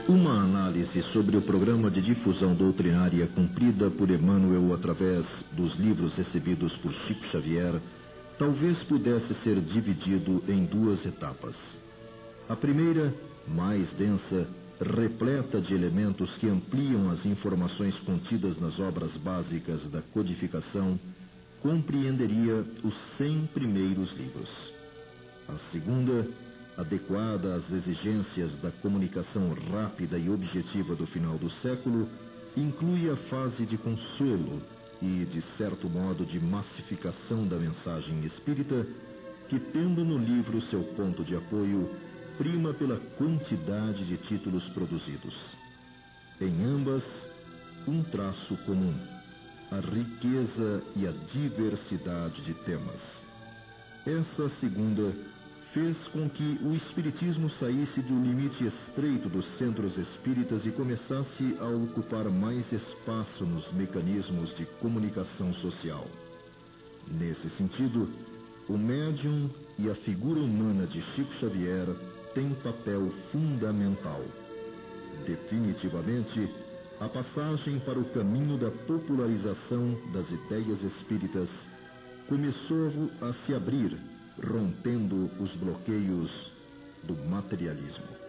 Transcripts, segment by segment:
Uma análise sobre o programa de difusão doutrinária cumprida por Emmanuel através dos livros recebidos por Chico Xavier talvez pudesse ser dividido em duas etapas. A primeira, mais densa, repleta de elementos que ampliam as informações contidas nas obras básicas da codificação, compreenderia os 100 primeiros livros. A segunda, adequada às exigências da comunicação rápida e objetiva do final do século, inclui a fase de consolo e, de certo modo, de massificação da mensagem espírita, que, tendo no livro seu ponto de apoio, prima pela quantidade de títulos produzidos. Em ambas, um traço comum: a riqueza e a diversidade de temas. Essa segunda fez com que o espiritismo saísse do limite estreito dos centros espíritas e começasse a ocupar mais espaço nos mecanismos de comunicação social. Nesse sentido, o médium e a figura humana de Chico Xavier têm papel fundamental. Definitivamente, a passagem para o caminho da popularização das ideias espíritas começou a se abrir, rompendo os bloqueios do materialismo.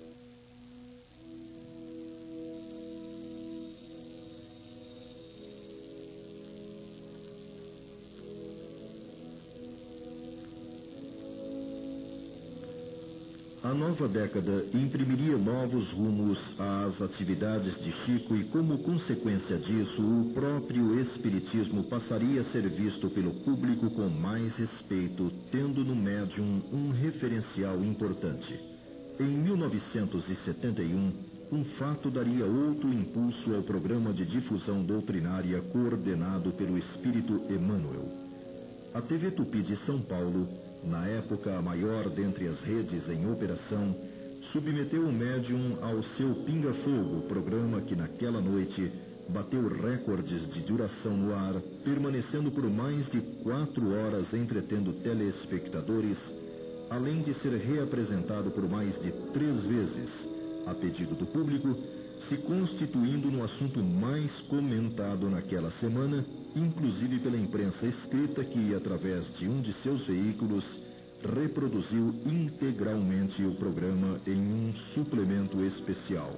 A nova década imprimiria novos rumos às atividades de Chico e, como consequência disso, o próprio Espiritismo passaria a ser visto pelo público com mais respeito, tendo no médium um referencial importante. Em 1971, um fato daria outro impulso ao programa de difusão doutrinária coordenado pelo Espírito Emmanuel. A TV Tupi de São Paulo, na época a maior dentre as redes em operação, submeteu o médium ao seu Pinga-Fogo, programa que naquela noite bateu recordes de duração no ar, permanecendo por mais de 4 horas entretendo telespectadores, além de ser reapresentado por mais de 3 vezes, a pedido do público, se constituindo no assunto mais comentado naquela semana, inclusive pela imprensa escrita que, através de um de seus veículos, reproduziu integralmente o programa em um suplemento especial.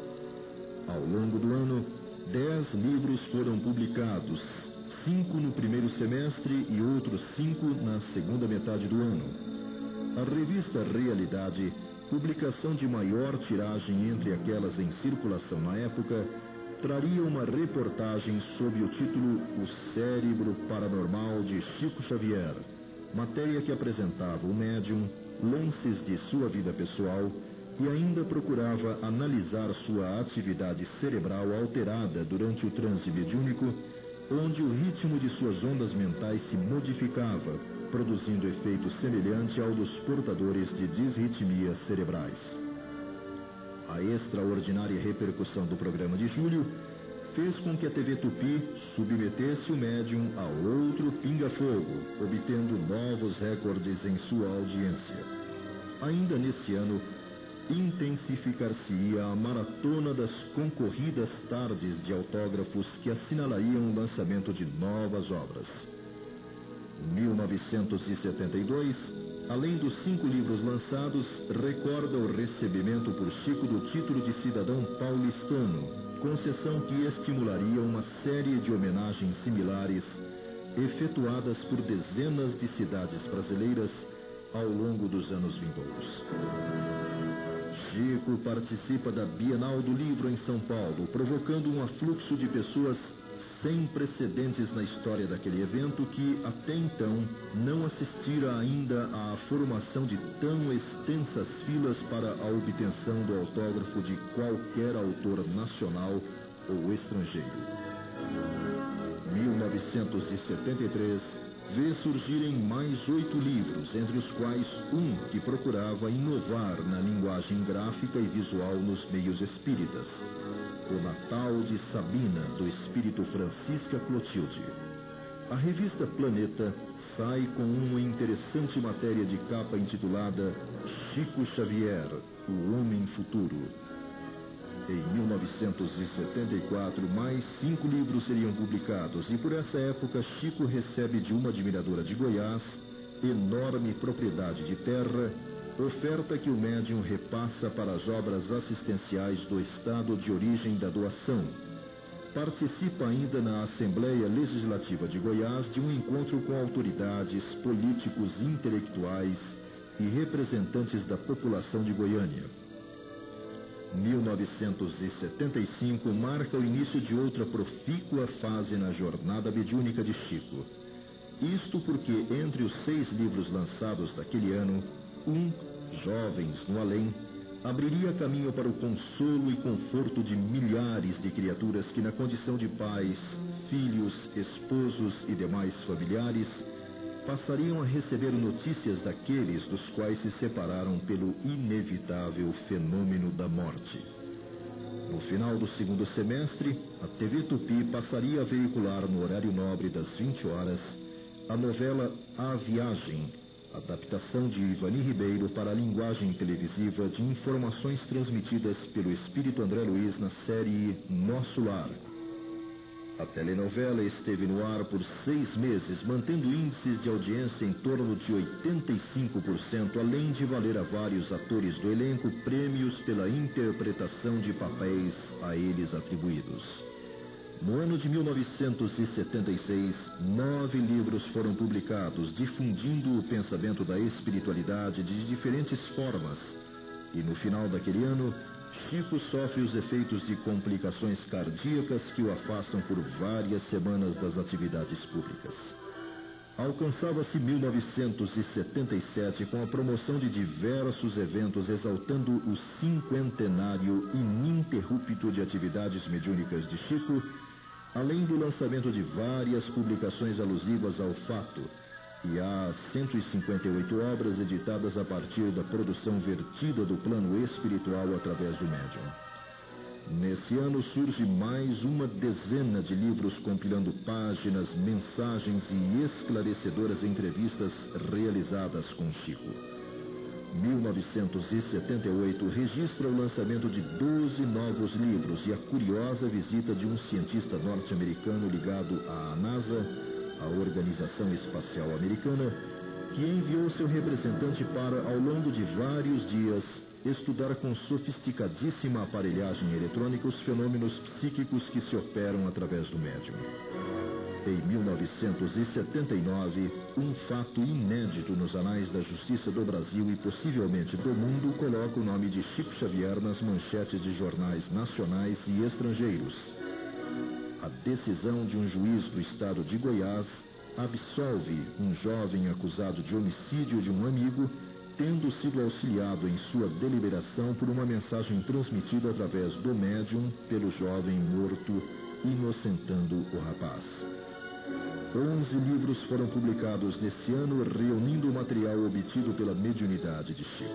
Ao longo do ano, 10 livros foram publicados, 5 no primeiro semestre e outros 5 na segunda metade do ano. A revista Realidade, publicação de maior tiragem entre aquelas em circulação na época, traria uma reportagem sob o título O Cérebro Paranormal de Chico Xavier, matéria que apresentava o médium, lances de sua vida pessoal e ainda procurava analisar sua atividade cerebral alterada durante o transe mediúnico, onde o ritmo de suas ondas mentais se modificava, produzindo efeito semelhante ao dos portadores de disritmias cerebrais. A extraordinária repercussão do programa de julho fez com que a TV Tupi submetesse o médium a outro pinga-fogo, obtendo novos recordes em sua audiência. Ainda nesse ano, intensificar-se-ia a maratona das concorridas tardes de autógrafos que assinalariam o lançamento de novas obras. 1972, além dos 5 livros lançados, recorda o recebimento por Chico do título de cidadão paulistano, concessão que estimularia uma série de homenagens similares, efetuadas por dezenas de cidades brasileiras ao longo dos anos vindouros. Chico participa da Bienal do Livro em São Paulo, provocando um afluxo de pessoas sem precedentes na história daquele evento que, até então, não assistira ainda à formação de tão extensas filas para a obtenção do autógrafo de qualquer autor nacional ou estrangeiro. 1973 vê surgirem mais 8 livros, entre os quais um que procurava inovar na linguagem gráfica e visual nos meios espíritas, O Natal de Sabina, do espírito Francisca Clotilde. A revista Planeta sai com uma interessante matéria de capa intitulada Chico Xavier, o Homem Futuro. Em 1974, mais 5 livros seriam publicados e por essa época Chico recebe de uma admiradora de Goiás enorme propriedade de terra, oferta que o médium repassa para as obras assistenciais do estado de origem da doação. Participa ainda na Assembleia Legislativa de Goiás de um encontro com autoridades, políticos, intelectuais e representantes da população de Goiânia. 1975 marca o início de outra profícua fase na jornada mediúnica de Chico. Isto porque entre os 6 livros lançados daquele ano, Jovens no Além, abriria caminho para o consolo e conforto de milhares de criaturas que, na condição de pais, filhos, esposos e demais familiares, passariam a receber notícias daqueles dos quais se separaram pelo inevitável fenômeno da morte. No final do segundo semestre, a TV Tupi passaria a veicular no horário nobre das 20 horas a novela A Viagem, adaptação de Ivani Ribeiro para a linguagem televisiva de informações transmitidas pelo espírito André Luiz na série Nosso Lar. A telenovela esteve no ar por 6 meses, mantendo índices de audiência em torno de 85%, além de valer a vários atores do elenco prêmios pela interpretação de papéis a eles atribuídos. No ano de 1976, 9 livros foram publicados, difundindo o pensamento da espiritualidade de diferentes formas. E no final daquele ano, Chico sofre os efeitos de complicações cardíacas que o afastam por várias semanas das atividades públicas. Alcançava-se 1977 com a promoção de diversos eventos exaltando o 50º ininterrupto de atividades mediúnicas de Chico, além do lançamento de várias publicações alusivas ao fato, e há 158 obras editadas a partir da produção vertida do plano espiritual através do médium. Nesse ano surge mais uma dezena de livros compilando páginas, mensagens e esclarecedoras entrevistas realizadas com Chico. 1978 registra o lançamento de 12 novos livros e a curiosa visita de um cientista norte-americano ligado à NASA, a Organização Espacial Americana, que enviou seu representante para, ao longo de vários dias, estudar com sofisticadíssima aparelhagem eletrônica os fenômenos psíquicos que se operam através do médium. Em 1979, um fato inédito nos anais da justiça do Brasil e possivelmente do mundo coloca o nome de Chico Xavier nas manchetes de jornais nacionais e estrangeiros. A decisão de um juiz do estado de Goiás absolve um jovem acusado de homicídio de um amigo, tendo sido auxiliado em sua deliberação por uma mensagem transmitida através do médium pelo jovem morto, inocentando o rapaz. 11 livros foram publicados nesse ano, reunindo o material obtido pela mediunidade de Chico.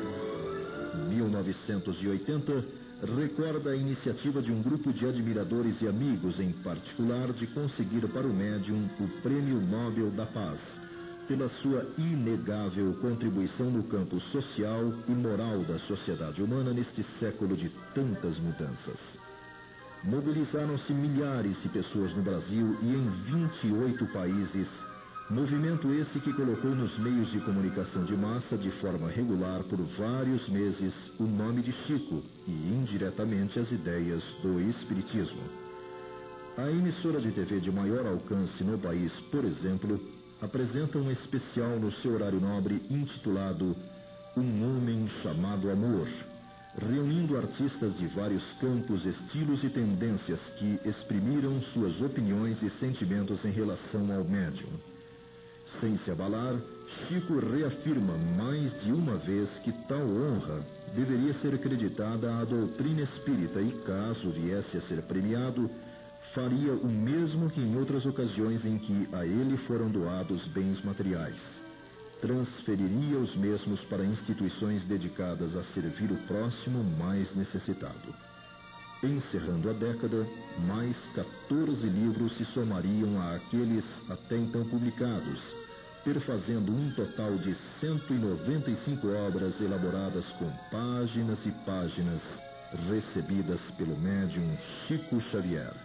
1980 recorda a iniciativa de um grupo de admiradores e amigos, em particular, de conseguir para o médium o Prêmio Nobel da Paz, pela sua inegável contribuição no campo social e moral da sociedade humana neste século de tantas mudanças. Mobilizaram-se milhares de pessoas no Brasil e em 28 países, movimento esse que colocou nos meios de comunicação de massa de forma regular por vários meses o nome de Chico e indiretamente as ideias do Espiritismo. A emissora de TV de maior alcance no país, por exemplo, apresenta um especial no seu horário nobre intitulado Um Homem Chamado Amor, reunindo artistas de vários campos, estilos e tendências que exprimiram suas opiniões e sentimentos em relação ao médium. Sem se abalar, Chico reafirma mais de uma vez que tal honra deveria ser acreditada à doutrina espírita e, caso viesse a ser premiado, faria o mesmo que em outras ocasiões em que a ele foram doados bens materiais. Transferiria os mesmos para instituições dedicadas a servir o próximo mais necessitado. Encerrando a década, mais 14 livros se somariam àqueles até então publicados, perfazendo um total de 195 obras elaboradas com páginas e páginas recebidas pelo médium Chico Xavier.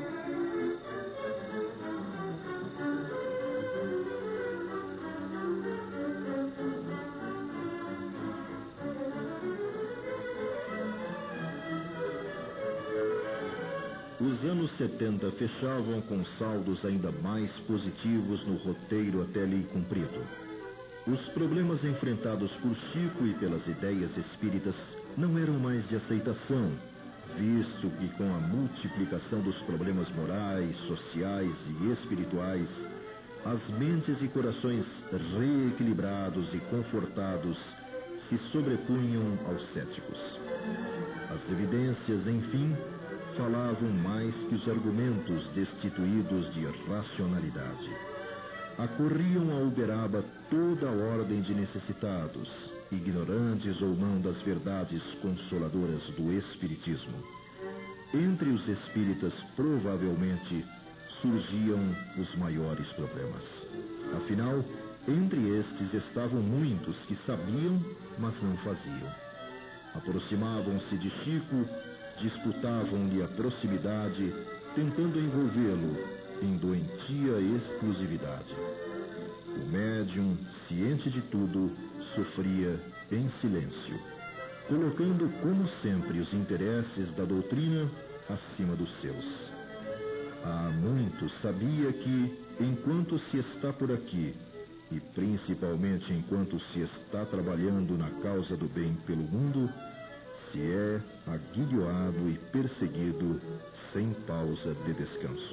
Os anos 70 fechavam com saldos ainda mais positivos no roteiro até ali cumprido. Os problemas enfrentados por Chico e pelas ideias espíritas não eram mais de aceitação, visto que com a multiplicação dos problemas morais, sociais e espirituais, as mentes e corações reequilibrados e confortados se sobrepunham aos céticos. As evidências, enfim, falavam mais que os argumentos destituídos de racionalidade. Acorriam a Uberaba toda a ordem de necessitados, ignorantes ou não das verdades consoladoras do Espiritismo. Entre os espíritas, provavelmente, surgiam os maiores problemas. Afinal, entre estes estavam muitos que sabiam, mas não faziam. Aproximavam-se de Chico, disputavam-lhe a proximidade, tentando envolvê-lo em doentia exclusividade. O médium, ciente de tudo, sofria em silêncio, colocando, como sempre, os interesses da doutrina acima dos seus. Há muito sabia que, enquanto se está por aqui, e principalmente enquanto se está trabalhando na causa do bem pelo mundo, se é aguilhoado e perseguido sem pausa de descanso.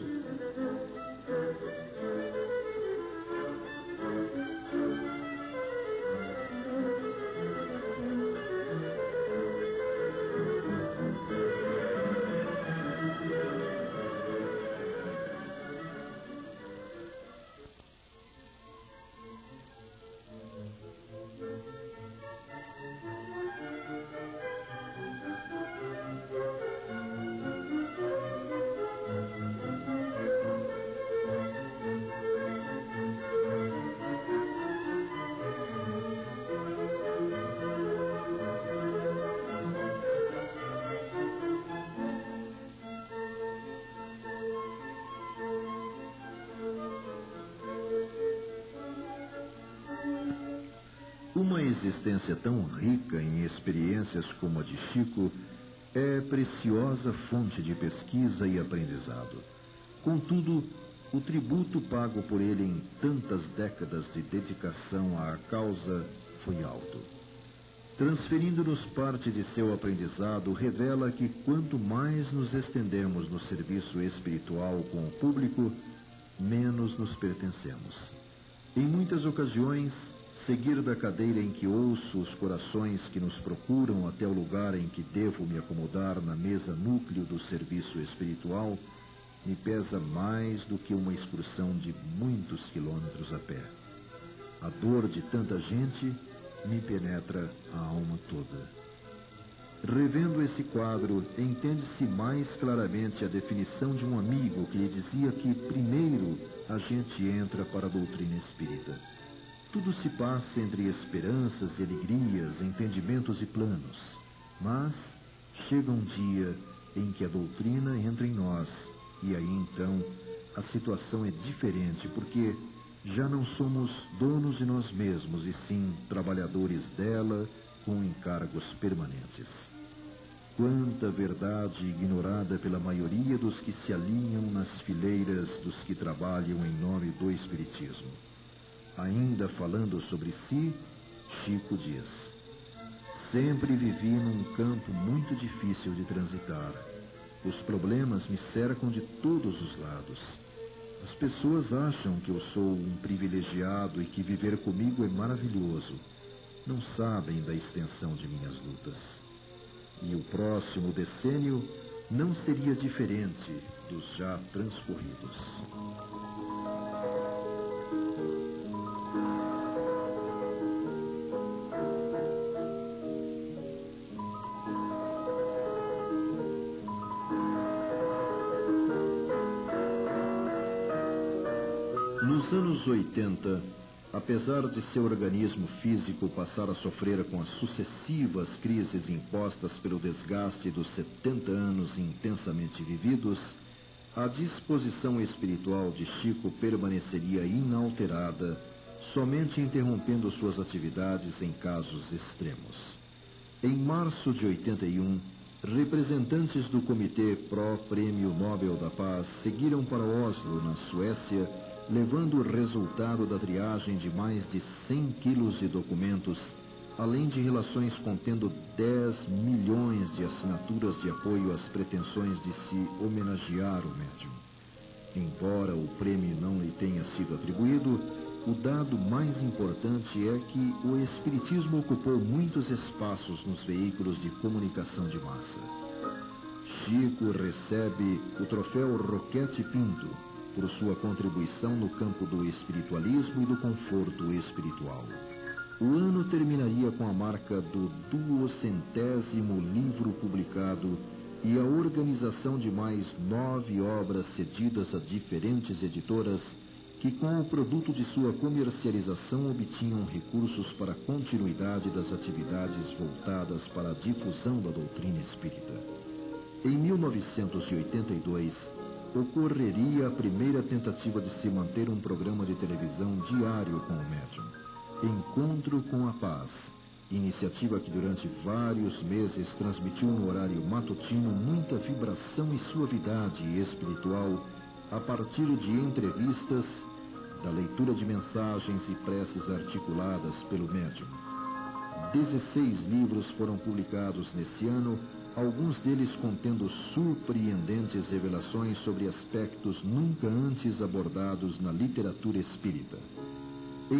Uma existência tão rica em experiências como a de Chico é preciosa fonte de pesquisa e aprendizado. Contudo, o tributo pago por ele em tantas décadas de dedicação à causa foi alto. Transferindo-nos parte de seu aprendizado, revela que quanto mais nos estendemos no serviço espiritual com o público, menos nos pertencemos. Em muitas ocasiões, seguir da cadeira em que ouço os corações que nos procuram até o lugar em que devo me acomodar na mesa núcleo do serviço espiritual me pesa mais do que uma excursão de muitos quilômetros a pé. A dor de tanta gente me penetra a alma toda. Revendo esse quadro, entende-se mais claramente a definição de um amigo que lhe dizia que primeiro a gente entra para a doutrina espírita. Tudo se passa entre esperanças e alegrias, entendimentos e planos. Mas chega um dia em que a doutrina entra em nós, e aí então a situação é diferente, porque já não somos donos de nós mesmos, e sim trabalhadores dela com encargos permanentes. Quanta verdade ignorada pela maioria dos que se alinham nas fileiras dos que trabalham em nome do Espiritismo. Ainda falando sobre si, Chico diz: sempre vivi num campo muito difícil de transitar. Os problemas me cercam de todos os lados. As pessoas acham que eu sou um privilegiado e que viver comigo é maravilhoso. Não sabem da extensão de minhas lutas. E o próximo decênio não seria diferente dos já transcorridos. Nos anos 80, Apesar de seu organismo físico passar a sofrer com as sucessivas crises impostas pelo desgaste dos 70 anos intensamente vividos, a disposição espiritual de Chico permaneceria inalterada, somente interrompendo suas atividades em casos extremos. Em março de 81, representantes do Comitê Pró-Prêmio Nobel da Paz seguiram para Oslo, na Suécia, levando o resultado da triagem de mais de 100 quilos de documentos, além de relações contendo 10 milhões de assinaturas de apoio às pretensões de se homenagear o médium. Embora o prêmio não lhe tenha sido atribuído, o dado mais importante é que o Espiritismo ocupou muitos espaços nos veículos de comunicação de massa. Chico recebe o troféu Roquete Pinto por sua contribuição no campo do espiritualismo e do conforto espiritual. O ano terminaria com a marca do 200º livro publicado e a organização de mais 9 obras cedidas a diferentes editoras que, com o produto de sua comercialização, obtinham recursos para a continuidade das atividades voltadas para a difusão da doutrina espírita. Em 1982, ocorreria a primeira tentativa de se manter um programa de televisão diário com o médium, Encontro com a Paz, iniciativa que durante vários meses transmitiu no horário matutino muita vibração e suavidade espiritual a partir de entrevistas, da leitura de mensagens e preces articuladas pelo médium. 16 livros foram publicados nesse ano, alguns deles contendo surpreendentes revelações sobre aspectos nunca antes abordados na literatura espírita. Em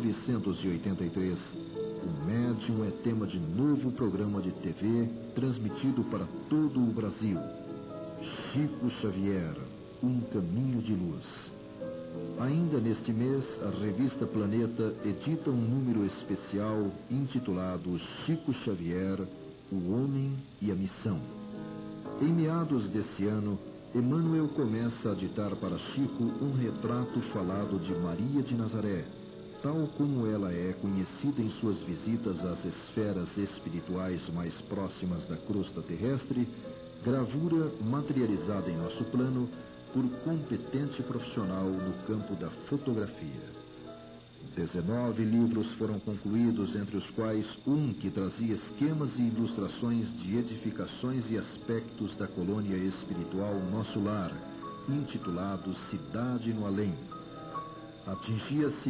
1983, o médium é tema de novo programa de TV transmitido para todo o Brasil. Chico Xavier, um caminho de luz. Ainda neste mês, a revista Planeta edita um número especial intitulado Chico Xavier, o Homem e a Missão. Em meados desse ano, Emmanuel começa a ditar para Chico um retrato falado de Maria de Nazaré, tal como ela é conhecida em suas visitas às esferas espirituais mais próximas da crosta terrestre, gravura materializada em nosso plano por competente profissional no campo da fotografia. 19 livros foram concluídos, entre os quais um que trazia esquemas e ilustrações de edificações e aspectos da colônia espiritual Nosso Lar, intitulado Cidade no Além. Atingia-se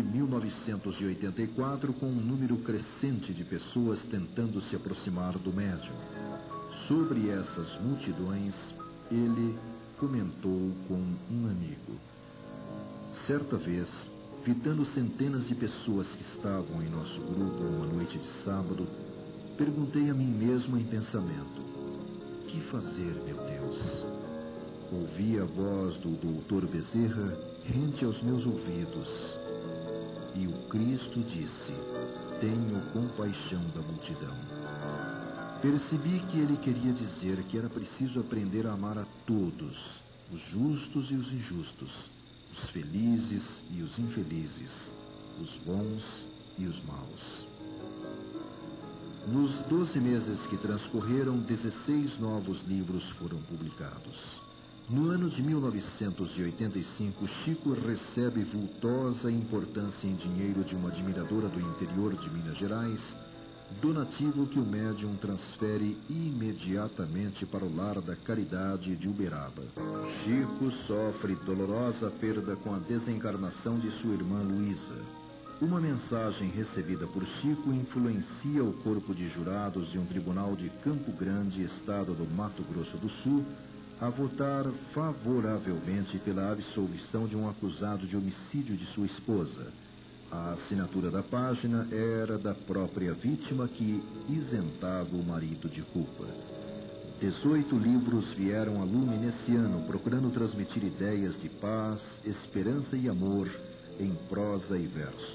1984 com um número crescente de pessoas tentando se aproximar do médium. Sobre essas multidões, ele comentou com um amigo. Certa vez, fitando centenas de pessoas que estavam em nosso grupo uma noite de sábado, perguntei a mim mesmo em pensamento: que fazer, meu Deus? Ouvi a voz do doutor Bezerra rente aos meus ouvidos, e o Cristo disse: tenho compaixão da multidão. Percebi que ele queria dizer que era preciso aprender a amar a todos, os justos e os injustos, os felizes e os infelizes, os bons e os maus. Nos 12 meses que transcorreram, 16 novos livros foram publicados. No ano de 1985, Chico recebe vultosa importância em dinheiro de uma admiradora do interior de Minas Gerais, donativo que o médium transfere imediatamente para o Lar da Caridade de Uberaba. Chico sofre dolorosa perda com a desencarnação de sua irmã Luísa. Uma mensagem recebida por Chico influencia o corpo de jurados de um tribunal de Campo Grande, estado do Mato Grosso do Sul, a votar favoravelmente pela absolvição de um acusado de homicídio de sua esposa. A assinatura da página era da própria vítima, que isentava o marido de culpa. 18 livros vieram a lume nesse ano, procurando transmitir ideias de paz, esperança e amor em prosa e verso.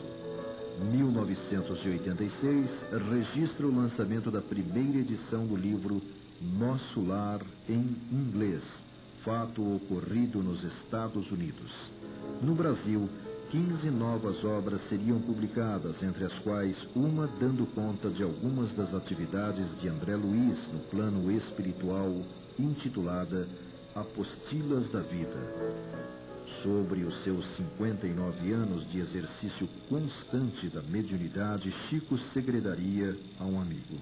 1986 registra o lançamento da primeira edição do livro Nosso Lar em inglês, fato ocorrido nos Estados Unidos. No Brasil, 15 novas obras seriam publicadas, entre as quais uma dando conta de algumas das atividades de André Luiz no plano espiritual, intitulada Apostilas da Vida. Sobre os seus 59 anos de exercício constante da mediunidade, Chico segredaria a um amigo: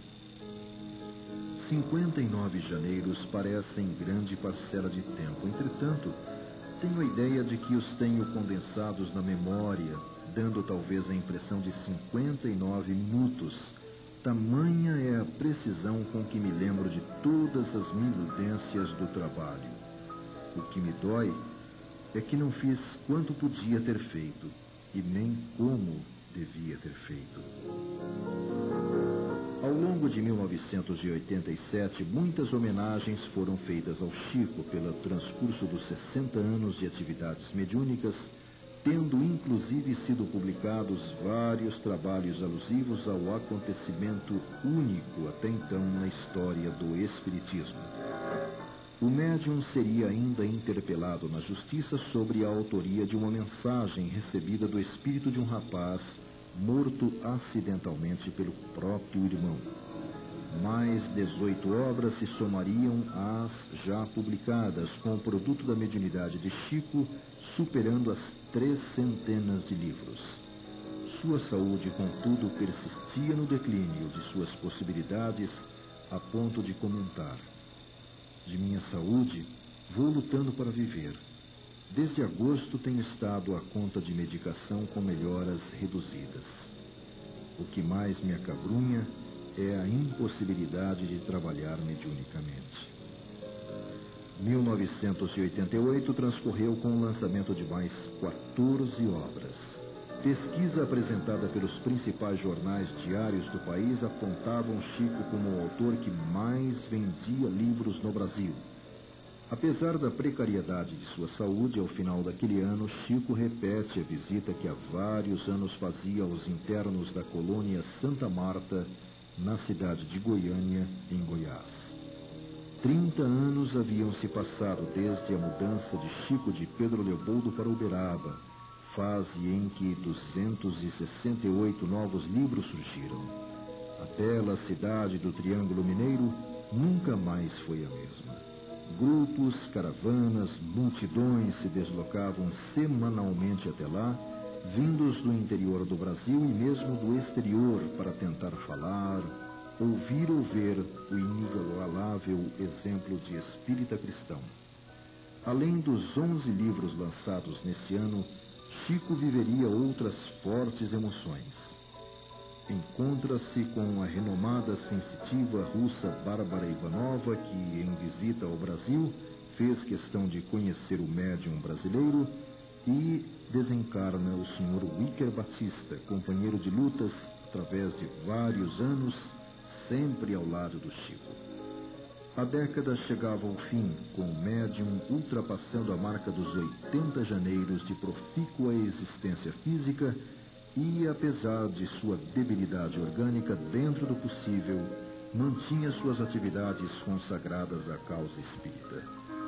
59 janeiros parecem grande parcela de tempo. Entretanto, tenho a ideia de que os tenho condensados na memória, dando talvez a impressão de 59 minutos. Tamanha é a precisão com que me lembro de todas as minudências do trabalho. O que me dói é que não fiz quanto podia ter feito, e nem como devia ter feito. Ao longo de 1987, muitas homenagens foram feitas ao Chico pelo transcurso dos 60 anos de atividades mediúnicas, tendo inclusive sido publicados vários trabalhos alusivos ao acontecimento único até então na história do Espiritismo. O médium seria ainda interpelado na justiça sobre a autoria de uma mensagem recebida do espírito de um rapaz morto acidentalmente pelo próprio irmão. Mais 18 obras se somariam às já publicadas, com o produto da mediunidade de Chico superando as 300 de livros. Sua saúde, contudo, persistia no declínio de suas possibilidades, a ponto de comentar: de minha saúde, vou lutando para viver. Desde agosto tenho estado à conta de medicação com melhoras reduzidas. O que mais me acabrunha é a impossibilidade de trabalhar mediunicamente. 1988 transcorreu com o lançamento de mais 14 obras. Pesquisa apresentada pelos principais jornais diários do país apontavam Chico como o autor que mais vendia livros no Brasil. Apesar da precariedade de sua saúde, ao final daquele ano, Chico repete a visita que há vários anos fazia aos internos da colônia Santa Marta, na cidade de Goiânia, em Goiás. 30 anos haviam se passado desde a mudança de Chico de Pedro Leopoldo para Uberaba, fase em que 268 novos livros surgiram. A bela cidade do Triângulo Mineiro nunca mais foi a mesma. Grupos, caravanas, multidões se deslocavam semanalmente até lá, vindos do interior do Brasil e mesmo do exterior, para tentar falar, ouvir ou ver o inigualável exemplo de espírita cristão. Além dos 11 livros lançados nesse ano, Chico viveria outras fortes emoções. Encontra-se com a renomada sensitiva russa Bárbara Ivanova, que, em visita ao Brasil, fez questão de conhecer o médium brasileiro, e desencarna o Sr. Wicker Batista, companheiro de lutas através de vários anos, sempre ao lado do Chico. A década chegava ao fim, com o médium ultrapassando a marca dos 80 janeiros de profícua existência física e, apesar de sua debilidade orgânica, dentro do possível, mantinha suas atividades consagradas à causa espírita.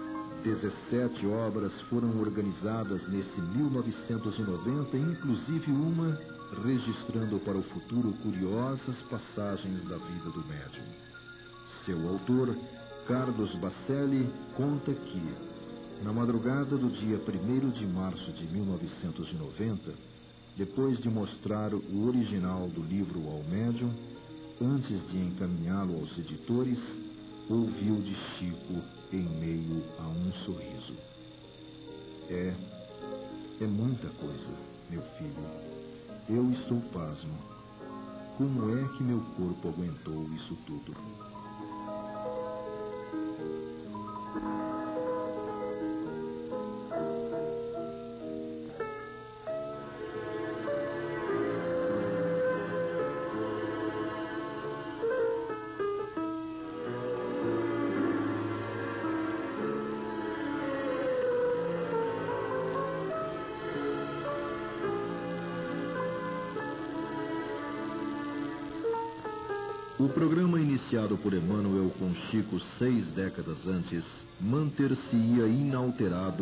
17 obras foram organizadas nesse 1990, inclusive uma registrando para o futuro curiosas passagens da vida do médium. Seu autor, Carlos Bacelli, conta que, na madrugada do dia 1º de março de 1990, depois de mostrar o original do livro ao médium, antes de encaminhá-lo aos editores, ouviu de Chico em meio a um sorriso: É muita coisa, meu filho. Eu estou pasmo. Como é que meu corpo aguentou isso tudo? O programa iniciado por Emmanuel com Chico 6 décadas antes manter-se-ia inalterado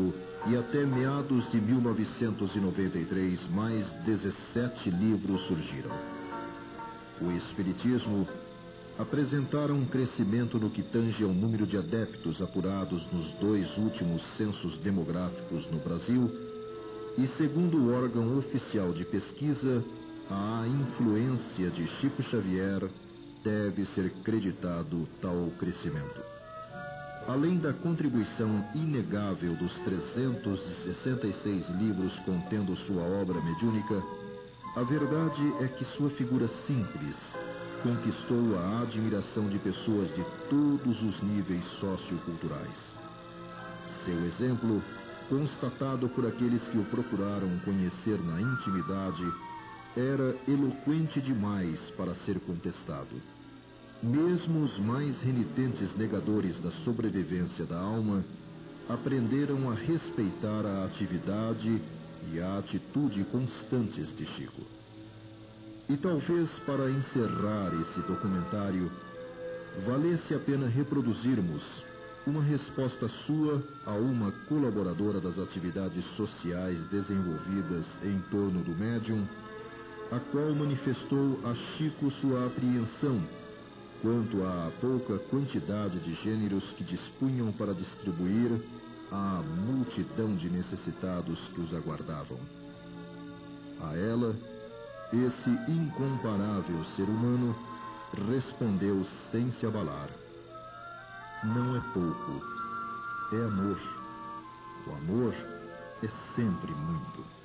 e até meados de 1993, mais 17 livros surgiram. O Espiritismo apresentara um crescimento no que tange ao número de adeptos apurados nos 2 últimos censos demográficos no Brasil e, segundo o órgão oficial de pesquisa, a influência de Chico Xavier deve ser creditado tal crescimento. Além da contribuição inegável dos 366 livros contendo sua obra mediúnica, a verdade é que sua figura simples conquistou a admiração de pessoas de todos os níveis socioculturais. Seu exemplo, constatado por aqueles que o procuraram conhecer na intimidade, era eloquente demais para ser contestado. Mesmo os mais renitentes negadores da sobrevivência da alma aprenderam a respeitar a atividade e a atitude constantes de Chico. E talvez para encerrar esse documentário, valesse a pena reproduzirmos uma resposta sua a uma colaboradora das atividades sociais desenvolvidas em torno do médium, a qual manifestou a Chico sua apreensão quanto à pouca quantidade de gêneros que dispunham para distribuir à multidão de necessitados que os aguardavam. A ela, esse incomparável ser humano respondeu sem se abalar: não é pouco, é amor. O amor é sempre muito.